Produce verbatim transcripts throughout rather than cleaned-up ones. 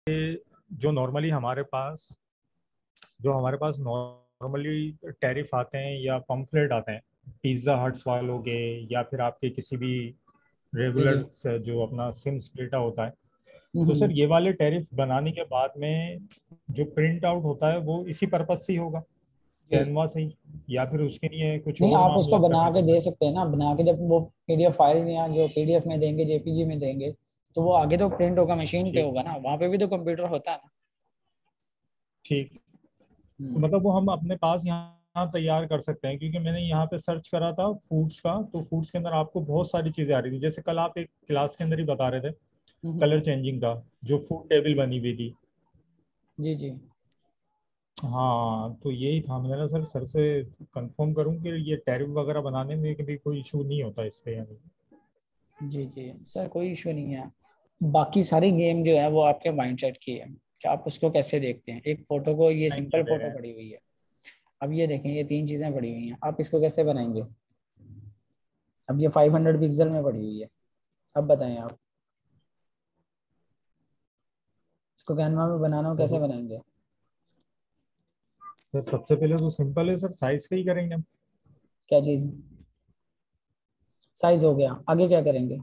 जो नॉर्मली हमारे पास जो हमारे पास नॉर्मली टैरिफ आते हैं या पम्फलेट आते हैं पिज्ज़ा हट्स वालों के, या फिर आपके किसी भी जी जी। रेगुलर जो अपना सिम्स डेटा होता है, तो हम्म। सर ये वाले टैरिफ बनाने के बाद में जो प्रिंट आउट होता है वो इसी पर्पज से ही होगा, जी। कैनवा से ही, या फिर उसके लिए कुछ नहीं, और आप उसको मामला बना करने के पड़ते दे हैं? सकते हैं ना, बना के जब वो पीडीएफ फाइल या जो पीडीएफ में देंगे, जेपीजी में देंगे, तो वो आगे तो प्रिंट होगा, मशीन पे ठीक। होगा ना, वहां पे भी तो कंप्यूटर होता है ना। ठीक। तो हम्म। मतलब वो हम अपने पास यहाँ तैयार कर सकते हैं, क्योंकि मैंने यहाँ पे सर्च करा था फूड्स का, तो फूड्स के अंदर आपको बहुत सारी चीजें आ रही थी। जैसे कल आप एक क्लास के अंदर ही बता रहे थे हम्म। कलर चेंजिंग का, जो फूड टेबल बनी हुई थी। जी जी। हाँ, तो यही था, मैंने ना सर सर से कंफर्म करूं कि ये टैरिफ वगैरह बनाने में कभी कोई इशू नहीं होता इस पे, यानी। जी जी सर, कोई इशू नहीं है। बाकी सारी गेम जो है वो आपके माइंडसेट की है कि आप उसको कैसे देखते हैं। एक फोटो को, ये टाइम क्या सिंपल दे रहे फोटो हैं? पड़ी हुई है, अब ये देखें, ये तीन चीजें पड़ी हुई हैं, आप इसको कैसे बनाएंगे। अब ये फाइव हंड्रेड पिक्सल में पड़ी हुई है, अब बताएं आप इसको कैनवा में बनाना हो कैसे तो बनाएंगे। सर सबसे पहले तो सिंपल है सर, साइज का ही करेंगे हम। क्या चीज, साइज हो गया, आगे क्या करेंगे।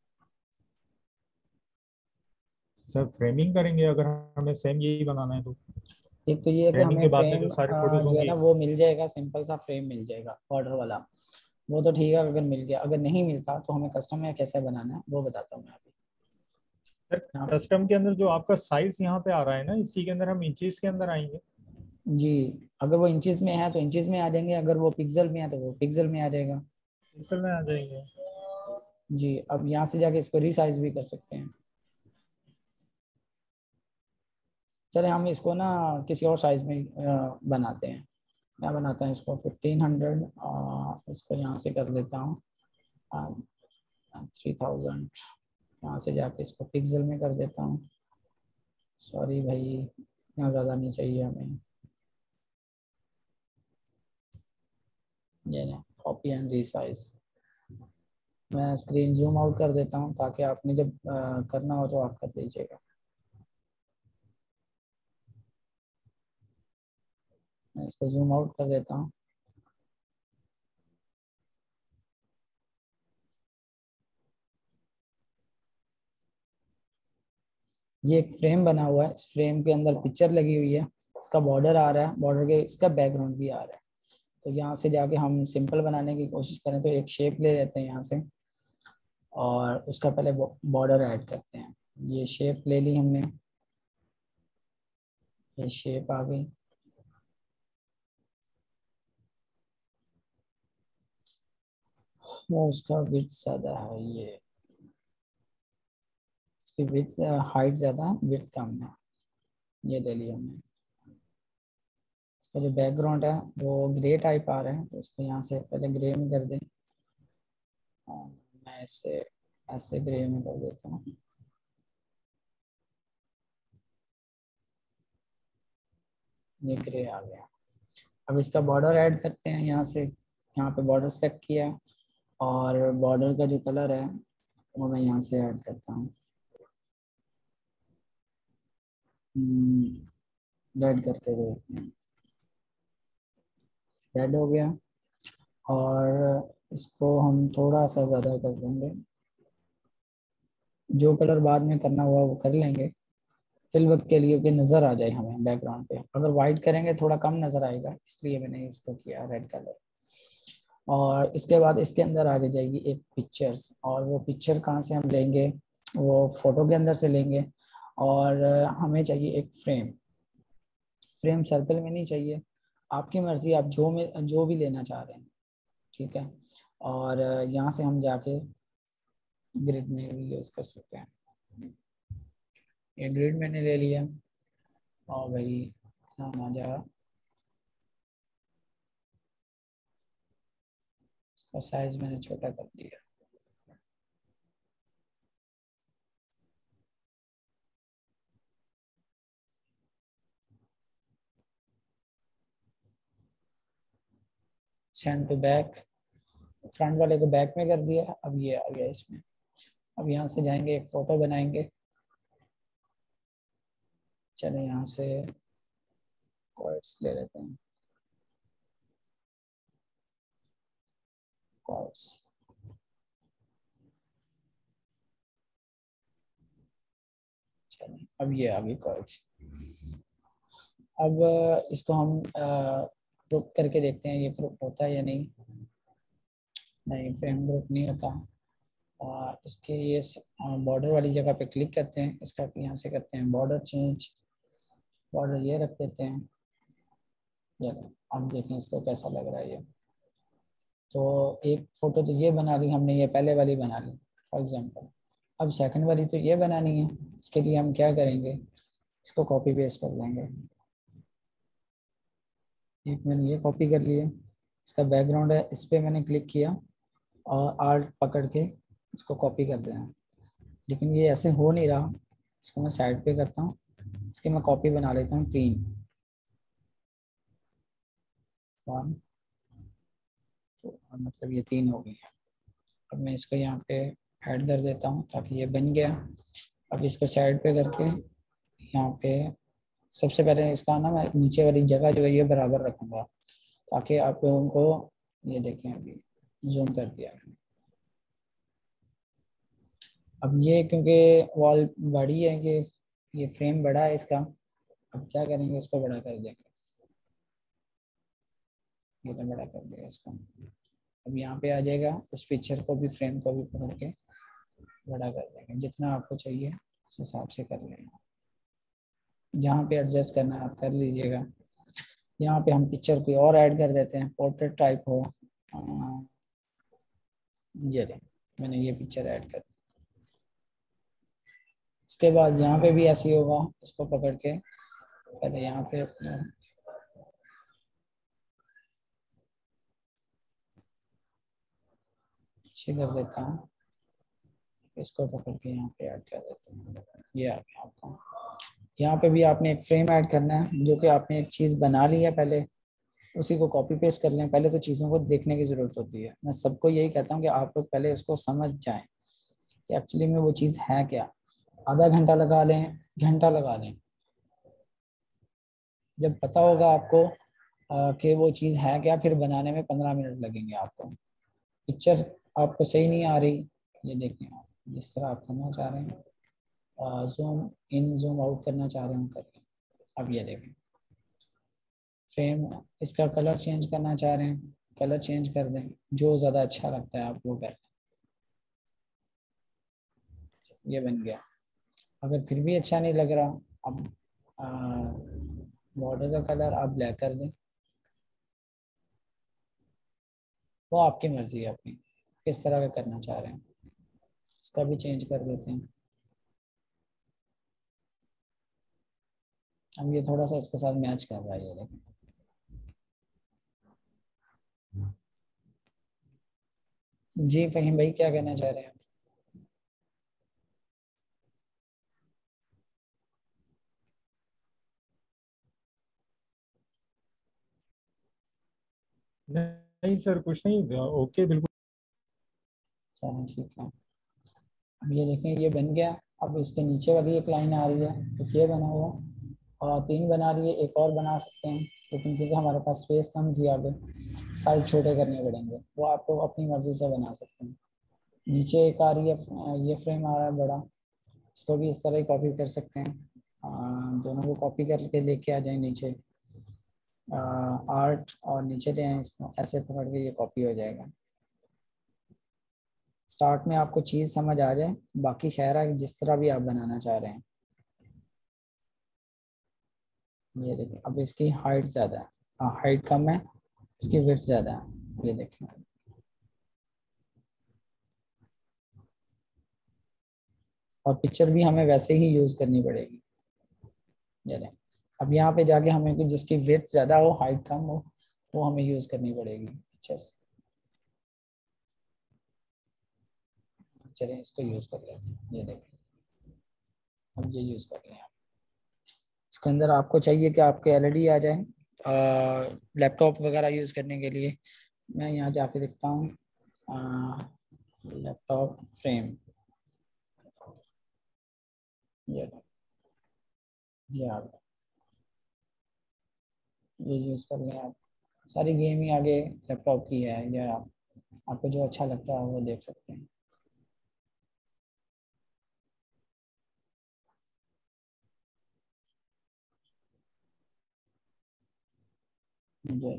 सर फ्रेमिंग करेंगे, अगर हमें सेम यही बनाना है तो। एक तो ये है कि फ्रेमिंग हमें के बाद में फ्रेम जो सारी फोटोज जो है होंगी। ना वो मिल जाएगा, सिंपल सा फ्रेम मिल जाएगा बॉर्डर वाला, वो तो ठीक है अगर मिल गया। अगर नहीं मिलता तो हमें कस्टम में कैसे बनाना है वो बताता हूँ मैं अभी। सर यहाँ कस्टम के अंदर जो आपका साइज यहाँ पे आ रहा है ना, इसी के अंदर हम इंचेस के अंदर आएंगे। जी, अगर वो इंचेस में है तो इंचेस में आ जाएंगे, अगर वो पिक्सल में है तो वो पिक्सल में आ जाएगा। पिक्सल में आ जाएंगे। जी, अब यहाँ से जाके इसको रीसाइज भी कर सकते हैं। चले हम इसको ना किसी और साइज में अ, बनाते हैं। मैं बनाता हूँ इसको फिफ्टीन हंड्रेड, इसको यहाँ से कर देता हूँ थ्री थाउजेंड। यहाँ से जाके इसको पिक्सल में कर देता हूँ। सॉरी भाई, इतना ज़्यादा नहीं चाहिए हमें। ये ना, कॉपी एंड रीसाइज। मैं स्क्रीन जूम आउट कर देता हूँ ताकि आपने जब अ, करना हो तो आप कर दीजिएगा। मैं इसको जूम आउट कर देता हूँ। ये एक फ्रेम बना हुआ है, इस फ्रेम के अंदर पिक्चर लगी हुई है, इसका बॉर्डर आ रहा है, बॉर्डर के इसका बैकग्राउंड भी आ रहा है। तो यहाँ से जाके हम सिंपल बनाने की कोशिश करें तो एक शेप ले लेते हैं यहाँ से, और उसका पहले बॉर्डर ऐड करते हैं। ये शेप ले ली हमने, ये शेप आ गई। वो उसका विड्थ ज़्यादा है, ये इसकी विड्थ हाइट ज़्यादा है, विड्थ कम है। ये ले लिया हमने। इसका जो बैकग्राउंड है वो ग्रे टाइप आ रहा है, तो इसको यहाँ से पहले ग्रे में कर दें। और मैं ऐसे ऐसे ग्रे में कर देता हूँ। ये ग्रे आ गया। अब इसका बॉर्डर ऐड करते हैं यहाँ से। यहाँ पे बॉर्डर सेलेक्ट किया, और बॉर्डर का जो कलर है वो मैं यहाँ से ऐड करता हूँ, रेड करके देखते हैं। रेड हो गया, और इसको हम थोड़ा सा ज़्यादा कर देंगे। जो कलर बाद में करना हुआ वो कर लेंगे, फिल वक्त के लिए कि नज़र आ जाए हमें बैकग्राउंड पे। अगर वाइट करेंगे थोड़ा कम नज़र आएगा, इसलिए मैंने इसको किया रेड कलर। और इसके बाद इसके अंदर आगे जाएगी एक पिक्चर्स, और वो पिक्चर कहाँ से हम लेंगे, वो फोटो के अंदर से लेंगे। और हमें चाहिए एक फ्रेम। फ्रेम सर्कल में नहीं चाहिए, आपकी मर्जी, आप जो में जो भी लेना चाह रहे हैं, ठीक है। और यहाँ से हम जाके ग्रिड में भी यूज़ कर सकते हैं। ये ग्रिड मैंने ले लिया, और भाई नाम आ जा, इसका साइज मैंने छोटा कर दिया। सेंड टू बैक, फ्रंट वाले को बैक में कर दिया, अब ये आ गया इसमें। अब यहाँ से जाएंगे, एक फोटो बनाएंगे। चले यहाँ से क्वाड्स ले लेते हैं, क्वाड्स। चलिए अब ये आ गई क्वाड्स। अब इसको हम ग्रुप करके देखते हैं ये ग्रुप होता है या नहीं। नहीं, फ्रेम ग्रुप नहीं होता। आ, इसके ये बॉर्डर वाली जगह पे क्लिक करते हैं, इसका यहाँ से करते हैं बॉर्डर चेंज, बॉर्डर ये रख देते हैं। ये अब देखें इसको कैसा लग रहा है ये। तो एक फ़ोटो तो ये बना ली हमने, ये पहले वाली बना ली फॉर एग्जांपल। अब सेकंड वाली तो ये बनानी है, इसके लिए हम क्या करेंगे, इसको कॉपी पेस्ट कर लेंगे। एक मैंने ये कॉपी कर लिया, इसका बैकग्राउंड है, इस पर मैंने क्लिक किया और आर्ट पकड़ के इसको कॉपी कर देना। लेकिन ये ऐसे हो नहीं रहा, इसको मैं साइड पे करता हूँ, इसकी मैं कॉपी बना लेता हूँ तीन। वन, तो मतलब ये तीन हो गई है। अब मैं इसको यहाँ पे ऐड कर देता हूँ ताकि ये बन गया। अब इसको साइड पे करके यहाँ पे सबसे पहले इसका ना मैं नीचे वाली जगह जो है ये बराबर रखूँगा ताकि आप लोगों को, ये देखें अभी जूम कर दिया। अब ये क्योंकि वॉल बड़ी है कि ये फ्रेम बड़ा है इसका, अब क्या करेंगे इसको बड़ा कर देंगे, ये तो बड़ा कर देगा इसको। अब यहाँ पे आ जाएगा, इस पिक्चर को भी फ्रेम को भी पकड़ के बड़ा कर देंगे, जितना आपको चाहिए उस हिसाब से कर लेंगे। जहाँ पे एडजस्ट करना है आप कर लीजिएगा। यहाँ पे हम पिक्चर कोई और ऐड कर देते हैं, पोर्ट्रेट टाइप हो। ये ले, मैंने ये पिक्चर ऐड कर। इसके बाद यहाँ पे भी ऐसे ही होगा, इसको पकड़ के पहले यहाँ पे अपने पीछे कर देता हूँ, इसको पकड़ के यहाँ पे ऐड कर देता हूँ। ये आ गया आपका। यहाँ पे भी आपने एक फ्रेम ऐड करना है, जो कि आपने एक चीज़ बना ली है पहले, उसी को कॉपी पेस्ट कर लें। पहले तो चीज़ों को देखने की ज़रूरत होती है। मैं सबको यही कहता हूँ कि आप लोग पहले इसको समझ जाएं कि एक्चुअली में वो चीज़ है क्या। आधा घंटा लगा लें, घंटा लगा लें, जब पता होगा आपको कि वो चीज़ है क्या, फिर बनाने में पंद्रह मिनट लगेंगे आपको। पिक्चर आपको सही नहीं आ रही, ये देखें आप जिस तरह आप करना चाह रहे हैं, जूम इन जूम आउट करना चाह रहे हैं कर लें। अब ये देखें फ्रेम, इसका कलर चेंज करना चाह रहे हैं, कलर चेंज कर दें, जो ज़्यादा अच्छा लगता है आप वो कर लें। ये बन गया। अगर फिर भी अच्छा नहीं लग रहा, अब बॉर्डर का कलर आप ब्लैक कर दें, वो आपकी मर्जी है अपनी किस तरह का करना चाह रहे हैं। इसका भी चेंज कर देते हैं। अब ये थोड़ा सा इसके साथ मैच कर रहा है, ये देखें। जी फहीम भाई क्या कहना चाह रहे हैं? नहीं सर कुछ नहीं, ओके बिल्कुल। चलो ठीक है। अब ये देखें ये बन गया। अब इसके नीचे वाली एक लाइन आ रही है, तो ये बना हुआ और तीन बना रही है, एक और बना सकते हैं, लेकिन क्योंकि हमारे पास स्पेस कम थी आगे, साइज छोटे करने पड़ेंगे, वो आपको अपनी मर्जी से बना सकते हैं। नीचे एक आ रही है, ये फ्रेम आ रहा है बड़ा, इसको भी इस तरह ही कॉपी कर सकते हैं। आ, दोनों को कॉपी करके लेके आ जाए नीचे, आर्ट और नीचे ले आए, इसको ऐसे पकड़ के ये कॉपी हो जाएगा। स्टार्ट में आपको चीज़ समझ आ जाए, बाकी खैर है जिस तरह भी आप बनाना चाह रहे हैं। ये देखिए अब इसकी हाइट ज़्यादा है, हाँ हाइट कम है, इसकी विड्थ ज़्यादा है, ये देखिए। और पिक्चर भी हमें वैसे ही यूज़ करनी पड़ेगी। ये देखें अब यहाँ पे जाके हमें कि जिसकी विड्थ ज़्यादा हो हाइट कम हो, वो हमें यूज़ करनी पड़ेगी पिक्चर्स। चलिए इसको यूज़ कर लेते हैं, ये देखिए अब ये यूज़ कर लें। इसके अंदर आपको चाहिए कि आपके एलईडी आ जाए लैपटॉप वगैरह यूज़ करने के लिए। मैं यहाँ जाके देखता हूँ लैपटॉप फ्रेम, ये जी आप ये यूज़ कर लें आप। सारी गेम ही आगे लैपटॉप की है, या आप, आपको जो अच्छा लगता है वो देख सकते हैं। जी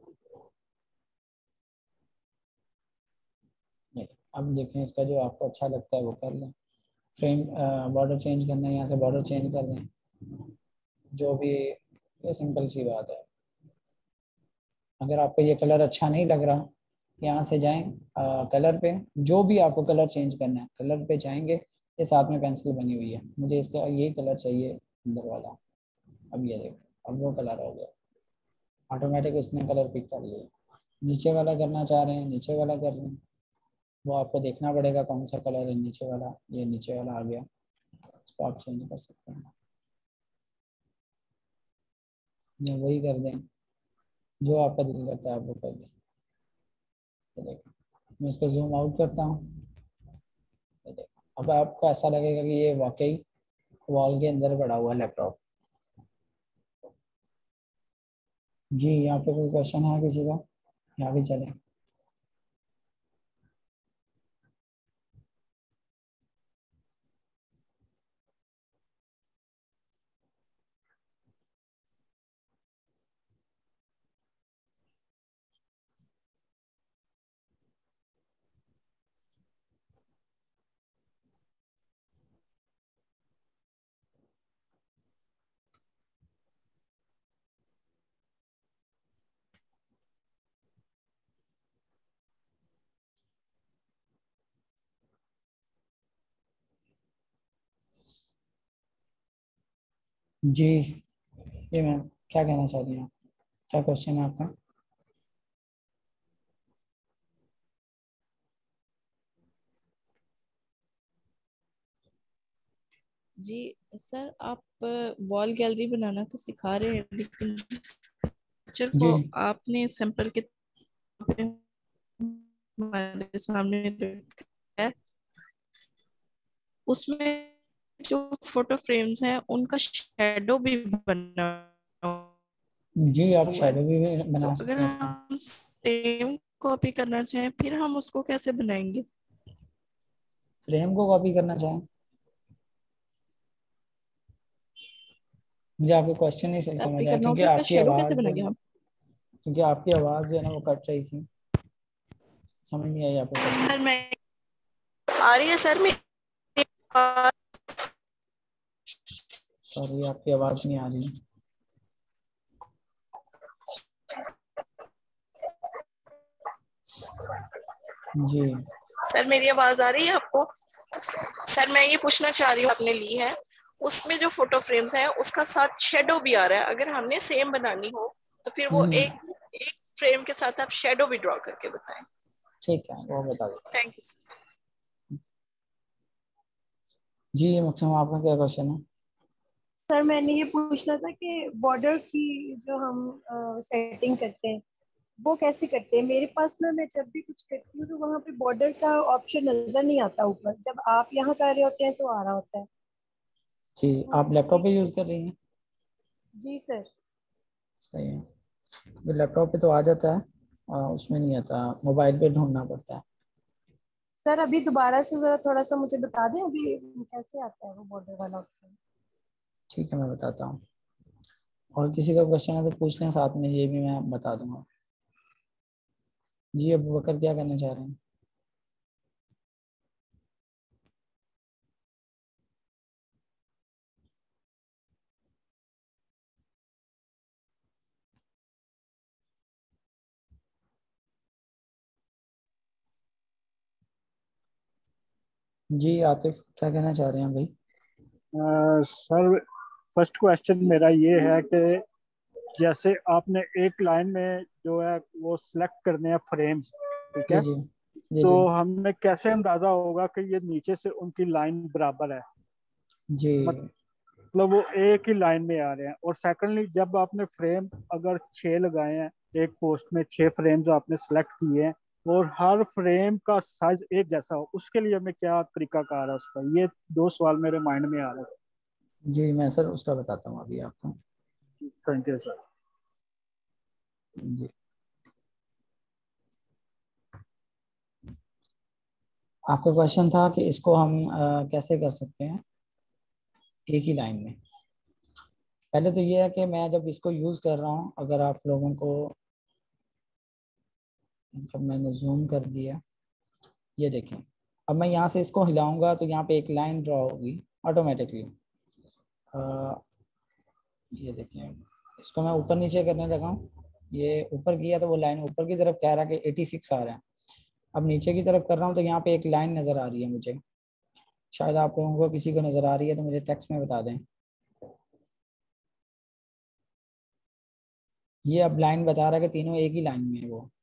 नहीं, अब देखें इसका जो आपको अच्छा लगता है वो कर लें। फ्रेम बॉर्डर चेंज करना है, यहाँ से बॉर्डर चेंज कर दें, जो भी, ये सिंपल सी बात है। अगर आपको ये कलर अच्छा नहीं लग रहा, यहाँ से जाएं कलर पे, जो भी आपको कलर चेंज करना है कलर पे जाएंगे, ये साथ में पेंसिल बनी हुई है, मुझे इसका ये कलर चाहिए अंदर वाला। अब ये देखो, अब वो कलर हो गया, ऑटोमेटिक उसने कलर पिक कर लिया। नीचे वाला करना चाह रहे हैं, नीचे वाला कर लें, वो आपको देखना पड़ेगा कौन सा कलर है नीचे वाला। ये नीचे वाला आ गया, इसको आप चेंज कर सकते हैं, या वही कर दें, जो आपका दिल करता है आप वो कर दें। तो देखो मैं इसको जूम आउट करता हूँ, तो देखो अब आपको ऐसा लगेगा कि ये वाकई वॉल के अंदर पड़ा हुआ लैपटॉप। जी यहाँ पे कोई क्वेश्चन है किसी का, यहाँ भी चले। जी ये मैम क्या कहना चाह रही हैं आप, क्या क्वेश्चन है आपका? जी सर, आप वॉल गैलरी बनाना तो सिखा रहे हैं, लेकिन पिक्चर जी को आपने सैंपल के तौर पे हमारे सामने रखा है, उसमें जो फोटो फ्रेम्स हैं उनका शेडो भी बना जी आप हुआ है। शैडो भी तो बना अगर सकते हैं इसका। हम सेम कॉपी करना चाहें फिर हम उसको कैसे बनाएंगे? फ्रेम को कॉपी करना चाहें, मुझे आपके क्वेश्चन नहीं सही समझ कॉपी आया, करना हो क्योंकि तो उसका आपकी शेडो कैसे आवाज़ जो है बनाएंगे ना, हम? क्योंकि आपकी आवाज़ जो है ना वो कट रही थी, समझ नहीं आई आपका क्वेश्चन। सर मैं आ रही है सर मेरी आवाज़? सॉरी आपकी आवाज़ नहीं आ रही। जी सर मेरी आवाज आ रही है आपको? सर मैं ये पूछना चाह रही हूँ, आपने ली है उसमें जो फोटो फ्रेम्स हैं उसका साथ शेडो भी आ रहा है, अगर हमने सेम बनानी हो तो फिर वो हम्म, एक एक फ्रेम के साथ आप शेडो भी ड्रॉ करके बताएं। ठीक है वो बता देता हूँ। Thank you. जी मकसम आपका क्या क्वेश्चन है? सर मैंने ये पूछना था कि बॉर्डर की जो हम सेटिंग करते हैं वो कैसे करते हैं। मेरे पास ना, मैं जब भी कुछ करती हूँ तो वहाँ पे बॉर्डर का ऑप्शन नजर नहीं आता ऊपर, जब आप यहाँ कर रहे होते हैं तो आ रहा होता है। जी आप तो लैपटॉप ये- पे यूज़ कर रही हैं? जी सर। सही है, तो लैपटॉप पे तो आ जाता है, आ, उसमें नहीं आता, मोबाइल पे ढूंढना पड़ता है। सर अभी दोबारा से जरा थोड़ा सा मुझे बता दें अभी कैसे आता है वो बॉर्डर वाला ऑप्शन। ठीक है मैं बताता हूँ, और किसी का क्वेश्चन है तो पूछ लें साथ में, ये भी मैं बता दूंगा। जी अबू बकर क्या करना चाह रहे हैं? जी आतिफ क्या कहना चाह रहे हैं भाई? सर फर्स्ट क्वेश्चन मेरा ये है कि जैसे आपने एक लाइन में जो है वो सिलेक्ट करने हैं फ्रेम्स, ठीक जी है, जी जी तो जी हमें कैसे अंदाजा होगा कि ये नीचे से उनकी लाइन बराबर है, जी मतलब वो एक ही लाइन में आ रहे हैं। और सेकंडली जब आपने फ्रेम अगर छः लगाए हैं, एक पोस्ट में छः फ्रेम जो आपने सेलेक्ट किए हैं और हर फ्रेम का साइज एक जैसा हो, उसके लिए हमें क्या तरीका कार है उसका, ये दो सवाल मेरे माइंड में आ रहे हैं। जी मैं सर उसका बताता हूँ अभी आपको। Thank you sir. जी आपका क्वेश्चन था कि इसको हम आ, कैसे कर सकते हैं एक ही लाइन में। पहले तो ये है कि मैं जब इसको यूज़ कर रहा हूँ, अगर आप लोगों को, जब मैंने जूम कर दिया, ये देखें, अब मैं यहाँ से इसको हिलाऊंगा तो यहाँ पे एक लाइन ड्रॉ होगी ऑटोमेटिकली। ये देखें, इसको मैं ऊपर नीचे करने लगा हूँ, ये ऊपर किया तो वो लाइन ऊपर की तरफ कह रहा है कि छियासी आ रहा है। अब नीचे की तरफ कर रहा हूँ तो यहाँ पे एक लाइन नज़र आ रही है मुझे, शायद आप लोगों को किसी को नज़र आ रही है तो मुझे टेक्स्ट में बता दें। ये अब लाइन बता रहा है कि तीनों एक ही लाइन में है। वो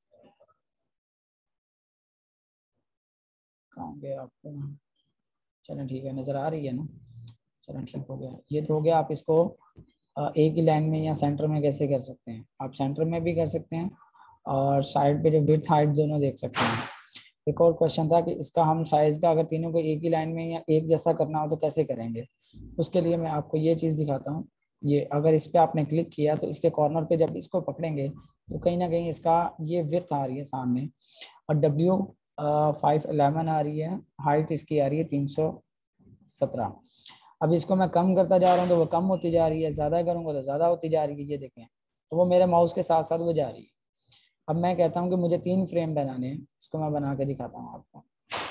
कहाँ गया आपको? चलो ठीक है, नज़र आ रही है ना, चलो ठीक हो गया। ये तो हो गया। आप इसको एक ही लाइन में या सेंटर में कैसे कर सकते हैं, आप सेंटर में भी कर सकते हैं और साइड पे जो विड्थ हाइट दोनों देख सकते हैं। एक और क्वेश्चन था कि इसका हम साइज का अगर तीनों को एक ही लाइन में या एक जैसा करना हो तो कैसे करेंगे। उसके लिए मैं आपको ये चीज़ दिखाता हूँ। ये अगर इस पर आपने क्लिक किया तो इसके कॉर्नर पे जब इसको पकड़ेंगे तो कहीं ना कहीं इसका ये विड्थ आ रही है सामने, और डब्ल्यू फाइव एलेवन आ रही है, हाइट इसकी आ रही है तीन सौ सत्रह। अब इसको मैं कम करता जा रहा हूँ तो वो कम होती जा रही है, ज़्यादा करूँगा तो ज़्यादा होती जा रही है। ये देखें, तो वो मेरे माउस के साथ साथ वो जा रही है। अब मैं कहता हूँ कि मुझे तीन फ्रेम बनाने हैं, इसको मैं बना के दिखाता हूँ आपको।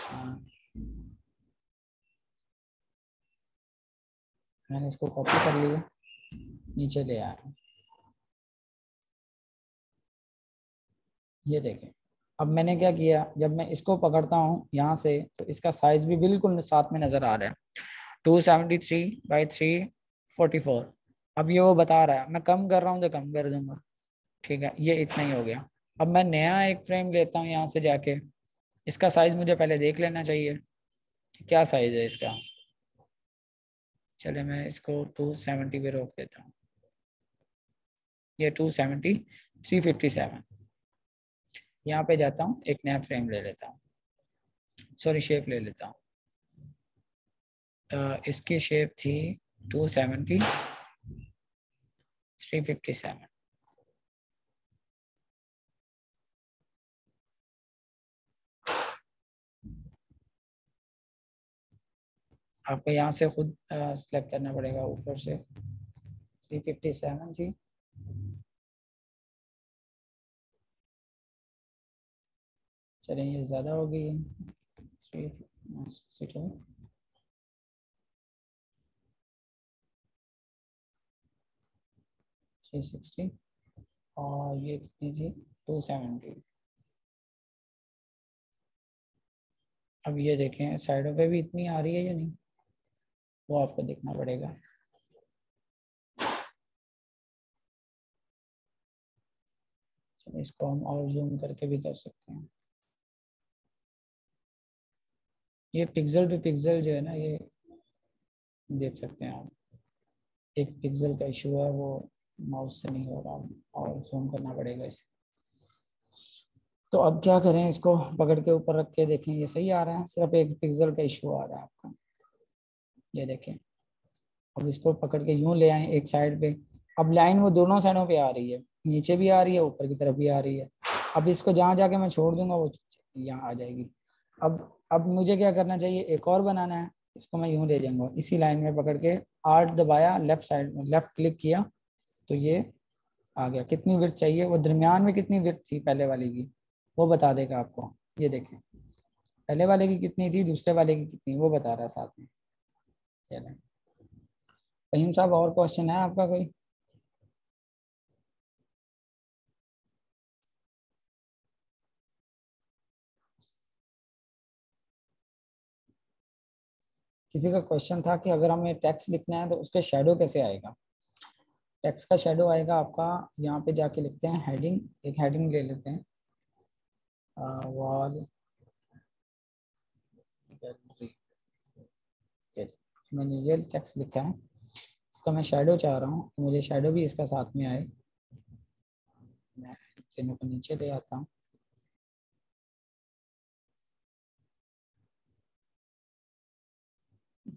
मैंने इसको कॉपी कर लिया, नीचे ले आया। ये देखें, अब मैंने क्या किया, जब मैं इसको पकड़ता हूँ यहाँ से तो इसका साइज भी बिल्कुल साथ में नज़र आ रहा है, two seventy three by three forty four. अब ये वो बता रहा है, मैं कम कर रहा हूँ तो कम कर दूंगा, ठीक है, ये इतना ही हो गया। अब मैं नया एक फ्रेम लेता हूँ यहाँ से जाके, इसका साइज मुझे पहले देख लेना चाहिए क्या साइज है इसका। चले मैं इसको टू सेवेंटी पे रोक देता हूँ, ये two seventy three fifty seven. यहाँ पे जाता हूँ, एक नया फ्रेम ले लेता हूँ, सॉरी शेप ले लेता हूँ। इसकी शेप थी two seventy three fifty seven. आपको यहाँ से खुद सेलेक्ट करना पड़ेगा ऊपर से। थ्री फिफ्टी सेवन जी, चलिए ये ज़्यादा हो गई है, थ्री थ्री सिक्सटी, और ये कितनी थी टू सेवेंटी। अब ये देखें साइडों पे भी इतनी आ रही है या नहीं, वो आपको देखना पड़ेगा। चलिए इसको हम और जूम करके भी कर सकते हैं। ये पिक्सल टू पिक्सल जो है ना, ये देख सकते हैं आप, एक पिक्सल का इशू है, वो माउस से नहीं हो रहा और जूम करना पड़ेगा इसे। तो अब क्या करें, इसको पकड़ के ऊपर रख के देखें, ये सही आ रहा है, सिर्फ एक पिक्सल का इशू आ रहा है आपका। ये देखें, अब इसको पकड़ के यूं ले आए एक साइड पे, अब लाइन वो दोनों साइडों पे आ रही है, नीचे भी आ रही है ऊपर की तरफ भी आ रही है। अब इसको जहाँ जाके मैं छोड़ दूंगा वो यहाँ आ जाएगी। अब अब मुझे क्या करना चाहिए, एक और बनाना है। इसको मैं यूं ले जाऊंगा, इसी लाइन में पकड़ के आठ दबाया, लेफ्ट साइड में लेफ्ट क्लिक किया तो ये आ गया। कितनी विड्थ चाहिए, वो दरमियान में कितनी विड्थ थी पहले वाले की वो बता देगा आपको। ये देखें, पहले वाले की कितनी थी, दूसरे वाले की कितनी, वो बता रहा है साथ में। चलें, फहीम साहब और क्वेश्चन है आपका कोई? किसी का क्वेश्चन था कि अगर हमें टेक्स्ट लिखना है तो उसके शेडो कैसे आएगा। टेक्स्ट का शेडो आएगा आपका, यहाँ पे जाके लिखते हैं हेडिंग, एक हेडिंग ले लेते हैं, वॉल गैलरी। मैंने ये टेक्स्ट लिखा है, इसका मैं शेडो चाह रहा हूँ, मुझे शेडो भी इसका साथ में आए। मैं तीनों को नीचे ले आता हूँ,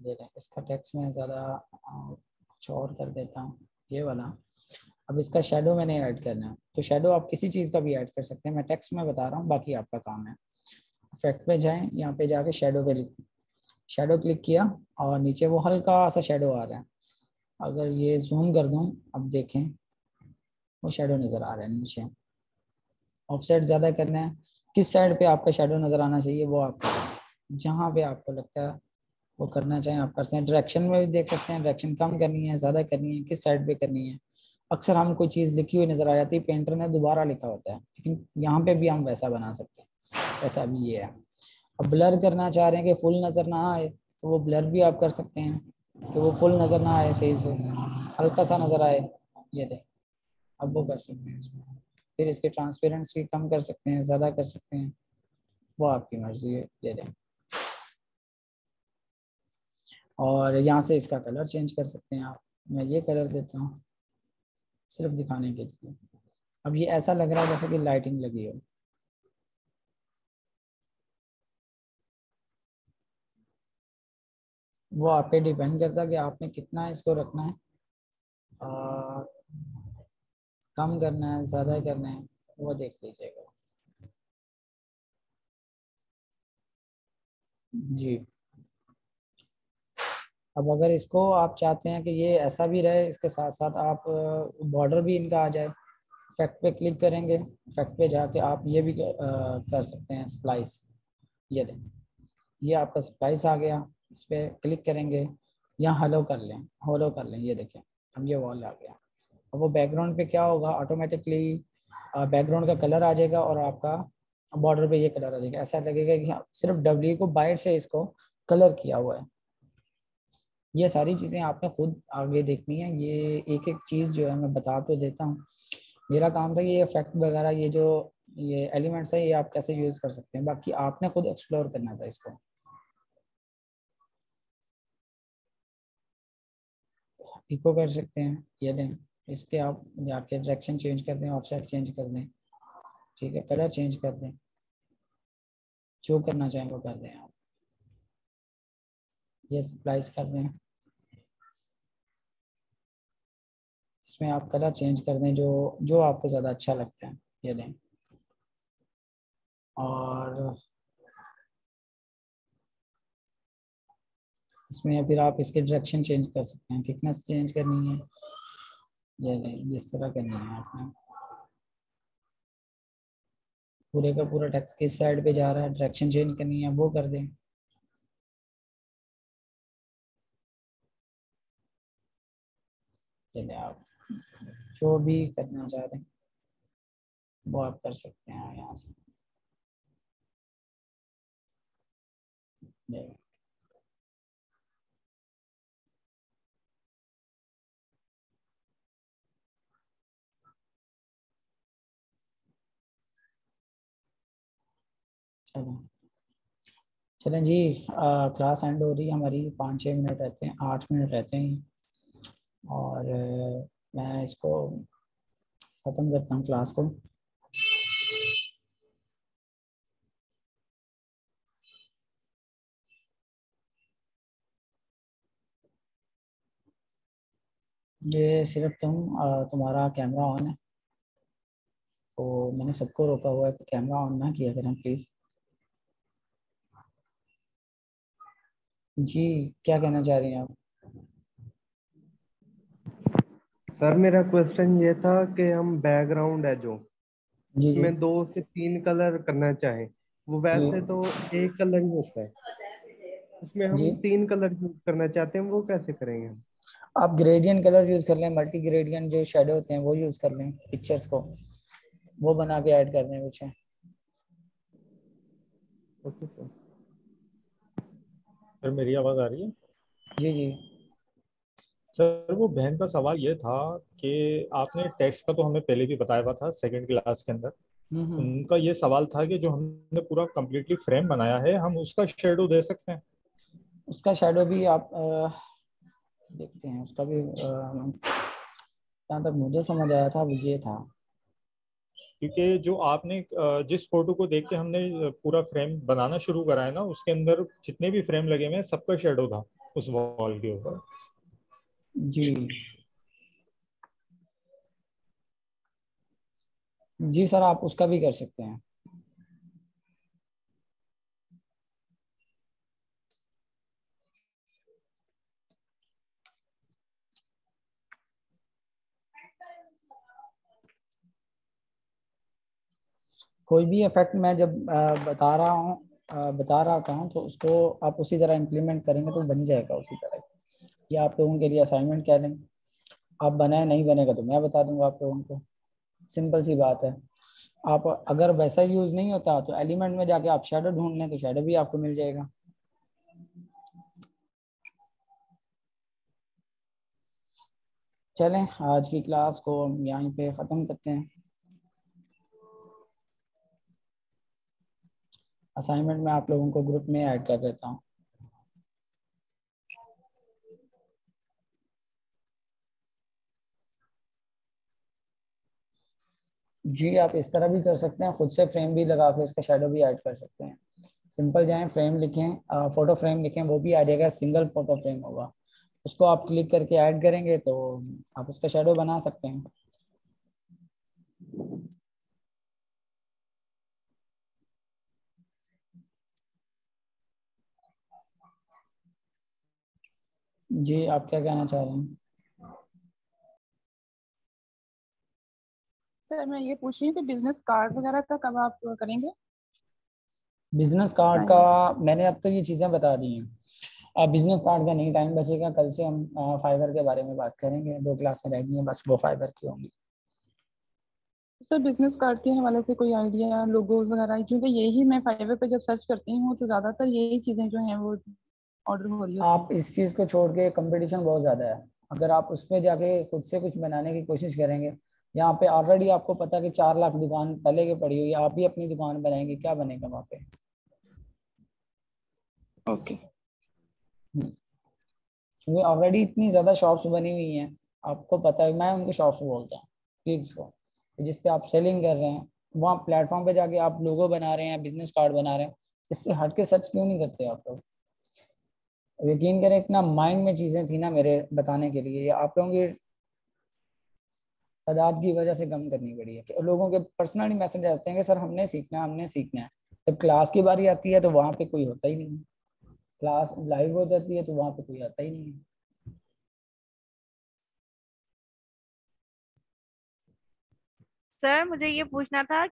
दे रहे हैं। इसका टेक्स्ट में ज़्यादा कुछ और कर देता हूँ, ये वाला। अब इसका शेडो मैंने ऐड करना है, तो शेडो आप किसी चीज़ का भी ऐड कर सकते हैं, मैं टेक्स्ट में बता रहा हूँ, बाकी आपका काम है। इफेक्ट पे जाएं, यहाँ पे जाके शेडो पे शेडो क्लिक किया और नीचे वो हल्का सा शेडो आ रहा है। अगर ये जूम कर दूं, अब देखें वो शेडो नज़र आ रहा है नीचे। ऑफसेट ज़्यादा करना है, किस साइड पे आपका शेडो नज़र आना चाहिए वो आप करें, जहाँ पे आपको लगता है वो करना चाहें आप कर सकते हैं। डायरेक्शन में भी देख सकते हैं, डायरेक्शन कम करनी है, ज़्यादा करनी है, किस साइड पे करनी है। अक्सर हम कोई चीज़ लिखी हुई नज़र आ जाती है, पेंटर ने दोबारा लिखा होता है, लेकिन यहाँ पे भी हम वैसा बना सकते हैं, वैसा भी ये है। अब ब्लर करना चाह रहे हैं कि फुल नज़र ना आए, तो वो ब्लर भी आप कर सकते हैं कि वो फुल नज़र ना आए, सही से हल्का सा नज़र आए, ये दें, अब वो कर सकते हैं इसमें। फिर इसकी ट्रांसपेरेंसी कम कर सकते हैं, ज़्यादा कर सकते हैं, वो आपकी मर्जी है, ये दें। और यहाँ से इसका कलर चेंज कर सकते हैं आप, मैं ये कलर देता हूँ सिर्फ दिखाने के लिए। अब ये ऐसा लग रहा है जैसे कि लाइटिंग लगी हो, वो आप पे डिपेंड करता है कि आपने कितना इसको रखना है, आ, कम करना है, ज़्यादा करना है, वो देख लीजिएगा जी। अब अगर इसको आप चाहते हैं कि ये ऐसा भी रहे, इसके साथ साथ आप बॉर्डर भी इनका आ जाए, इफेक्ट पे क्लिक करेंगे, इफेक्ट पे जाके आप ये भी आ, कर सकते हैं स्प्लाइस, ये दें, ये आपका स्प्लाइस आ गया। इस पर क्लिक करेंगे, यहाँ हलो कर लें, हॉलो कर लें, ये देखें अब ये वॉल आ गया। अब वो बैकग्राउंड पे क्या होगा, ऑटोमेटिकली बैकग्राउंड का कलर आ जाएगा और आपका बॉर्डर पे ये कलर आ जाएगा। ऐसा लगेगा कि हाँ, सिर्फ डब्ल्यू को बाहर से इसको कलर किया हुआ है। ये सारी चीज़ें आपने खुद आगे देखनी है, ये एक एक चीज़ जो है मैं बता तो देता हूँ। मेरा काम था कि ये इफेक्ट वगैरह, ये जो ये एलिमेंट्स है, ये आप कैसे यूज़ कर सकते हैं, बाकी आपने खुद एक्सप्लोर करना था इसको। इको कर सकते हैं, ये दें, इसके आप जाके डायरेक्शन चेंज कर दें, ऑफसेट चेंज कर दें, ठीक है, कलर चेंज कर दें, जो करना चाहें वो कर दें आप, ये स्प्लाइस कर दें, इसमें आप कलर चेंज कर दें जो जो आपको ज़्यादा अच्छा लगता है, ये दें। और इसमें फिर आप इसके डायरेक्शन चेंज कर सकते हैं, थिकनेस चेंज करनी है, ये दें, जिस तरह करनी है आपने। पूरे का पूरा टेक्स्ट किस साइड पे जा रहा है, डायरेक्शन चेंज करनी है, वो कर दें। ये दें, आप जो भी करना चाह रहे हैं वो आप कर सकते हैं यहाँ से। चलो चलें जी, क्लास एंड हो रही है हमारी, पाँच छः मिनट रहते हैं, आठ मिनट रहते हैं, और आ, मैं इसको ख़त्म करता हूँ क्लास को। ये सिर्फ तुम आ, तुम्हारा कैमरा ऑन है, तो मैंने सबको रोका हुआ है कि कैमरा ऑन ना किया करें प्लीज़। जी, क्या कहना चाह रही हैं आप? सर मेरा क्वेश्चन ये था कि हम बैकग्राउंड है जो जी जी उसमें दो से तीन कलर करना चाहें, वो जी वैसे तो एक कलर ही होता है, उसमें जी, हम तीन कलर यूज करना चाहते हैं, वो कैसे करेंगे हम? आप ग्रेडियंट कलर यूज़ कर लें, मल्टी ग्रेडियंट जो शेडो होते हैं वो यूज़ कर लें, पिक्चर्स को वो बना के ऐड कर दें पीछे। Okay sir. सर मेरी आवाज़ आ रही है? जी जी सर वो बहन का सवाल ये था कि आपने टेक्स्ट का तो हमें पहले भी बताया हुआ था सेकंड क्लास के अंदर। हम्म हम्म। उनका ये सवाल था कि जो हमने पूरा कंप्लीटली फ्रेम बनाया है, हम उसका शेडो दे सकते हैं? उसका शेडो भी आप आ, देखते हैं, उसका भी जहाँ तक मुझे समझ आया था वो ये था। क्योंकि जो आपने अ, जिस फोटो को देख के हमने पूरा फ्रेम बनाना शुरू करा है ना, उसके अंदर जितने भी फ्रेम लगे हुए हैं सबका शेडो था। उस वॉल के ऊपर। जी जी सर, आप उसका भी कर सकते हैं। कोई भी इफेक्ट मैं जब आ, बता रहा हूँ आ, बता रहा हूँ तो उसको आप उसी तरह इम्प्लीमेंट करेंगे तो बन जाएगा उसी तरह। ये आप लोगों के लिए असाइनमेंट कह लें, आप बनाए, नहीं बनेगा तो मैं बता दूंगा आप लोगों को। सिंपल सी बात है। आप अगर वैसा यूज नहीं होता तो एलिमेंट में जाके आप शेडो ढूंढ लें तो शेडो भी आपको मिल जाएगा। चलें आज की क्लास को हम यहीं पे ख़त्म करते हैं। असाइनमेंट में आप लोगों को ग्रुप में ऐड कर देता हूँ। जी आप इस तरह भी कर सकते हैं, खुद से फ्रेम भी लगा के उसका शेडो भी ऐड कर सकते हैं। सिंपल जाएं, फ्रेम लिखें, फोटो फ्रेम लिखें, वो भी आ जाएगा, सिंगल फोटो फ्रेम होगा, उसको आप क्लिक करके ऐड करेंगे तो आप उसका शेडो बना सकते हैं। जी आप क्या कहना चाह रहे हैं? सर मैं ये पूछ रही हूँ कि बिजनेस कार्ड वगैरह का कब आप करेंगे? बिजनेस कार्ड का बनाएंगे? मैंने अब तो ये चीज़ें बता दी हैं। अब बिजनेस कार्ड का नहीं टाइम बचेगा, कल से हम फाइबर के बारे में बात करेंगे। दो क्लासें रह गई हैं बस, वो फाइबर की होंगी। सर बिजनेस कार्ड के हवाले से कोई आइडिया, लोगोज वगैरह, क्योंकि यही मैं फाइवर पे जब सर्च करती हूँ तो ज्यादातर यही चीजें जो हैं वो ऑर्डर हो रही होती आप हैं। इस चीज़ को छोड़ के, कंपटीशन बहुत ज़्यादा है, अगर आप उसमें जाके खुद से कुछ बनाने की कोशिश करेंगे, यहाँ पे ऑलरेडी आपको पता है कि चार लाख दुकान पहले की पड़ी हुई है, आप ही अपनी दुकान बनाएंगे, क्या बनेगा वहाँ पे? ओके। क्योंकि ऑलरेडी इतनी ज़्यादा शॉप्स बनी हुई हैं, आपको पता है, मैं उनकी शॉप्स बोलता हूँ गिग्स को, जिस पे आप सेलिंग कर रहे हैं, वहाँ प्लेटफॉर्म पे जाके आप लोगो बना रहे हैं, बिजनेस कार्ड बना रहे हैं, इससे हट के सर्च क्यों नहीं करते आप लोग? यकीन करें, इतना माइंड में चीज़ें थी ना मेरे बताने के लिए, ये आप लोगों की तादाद की वजह से कम करनी पड़ी है कि लोगों के पर्सनली मैसेज आते हैं कि सर हमने सीखना है, हमने सीखना है। जब क्लास की बारी आती है तो वहाँ पे कोई होता ही नहीं है, क्लास लाइव हो जाती है तो वहाँ पे कोई आता ही नहीं है। सर मुझे ये पूछना था